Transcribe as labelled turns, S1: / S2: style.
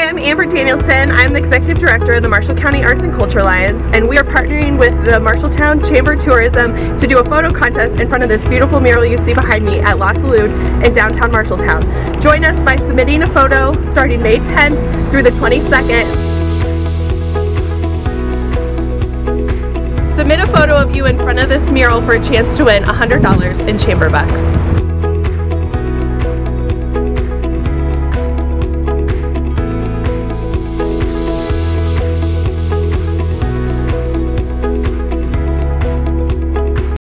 S1: I'm Amber Danielson. I'm the Executive Director of the Marshall County Arts and Culture Alliance, and we are partnering with the Marshalltown Chamber of Tourism to do a photo contest in front of this beautiful mural you see behind me at La Salud in downtown Marshalltown. Join us by submitting a photo starting May 10th through the 22nd. Submit a photo of you in front of this mural for a chance to win $100 in chamber bucks.